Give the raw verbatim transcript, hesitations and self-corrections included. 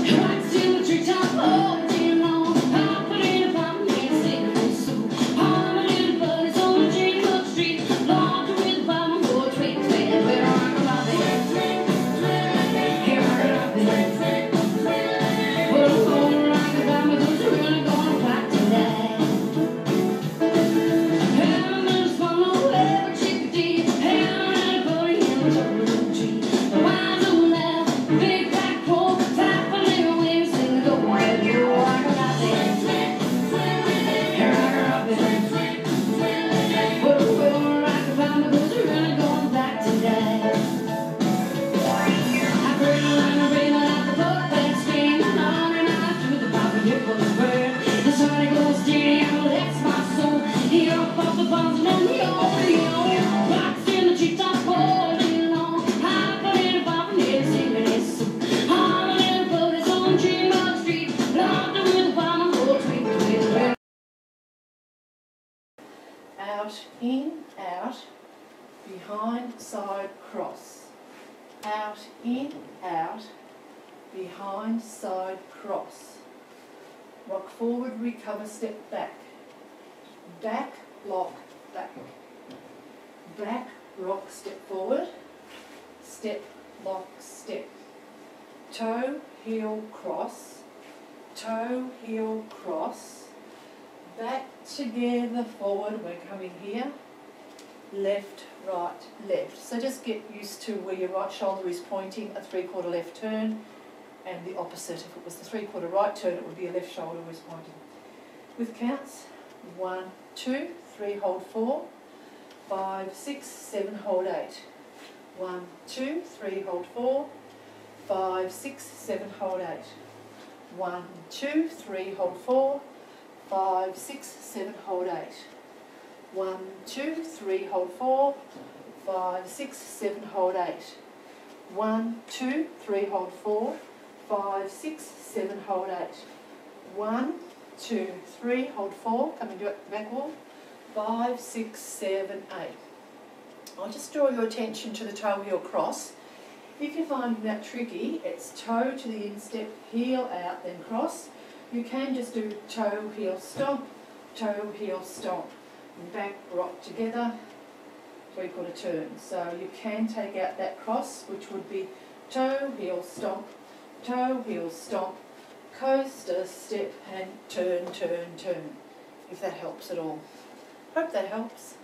Out, in, out, behind, side, cross. Out, in, out, behind, side, cross. Rock forward, recover, step back. Back, lock, back. Back, rock, step forward. Step, lock, step. Toe, heel, cross. Toe, heel, cross. Back together, forward, we're coming here. Left, right, left. So just get used to where your right shoulder is pointing, a three-quarter left turn, and the opposite. If it was the three-quarter right turn, it would be a left shoulder was pointing. With counts, one, two, three, hold four, five, six, seven, hold eight. One, two, three, hold four, five, six, seven, hold eight. One, two, three, hold four, five, six, seven, hold eight. One, two, three, hold four, five, six, seven, hold eight. One, two, three, hold four, five, six, seven, hold eight. One, two, three, hold four, come into the back wall, five, six, seven, eight. I'll just draw your attention to the toe heel cross. If you're finding that tricky, it's toe to the instep, heel out, then cross. You can just do toe, heel, stomp, toe, heel, stomp. And back, rock together, three-quarter turn. So you can take out that cross, which would be toe, heel, stomp, toe, heel, stomp, coaster, step, and turn, turn, turn, if that helps at all. Hope that helps.